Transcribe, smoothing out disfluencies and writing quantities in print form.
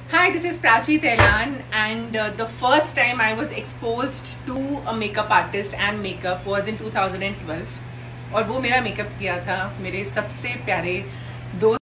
Hi, this is Prachi Tehlan, and the first time I was exposed to a makeup artist and makeup was in 2012 और वो मेरा makeup किया था मेरे सबसे प्यारे दोस्त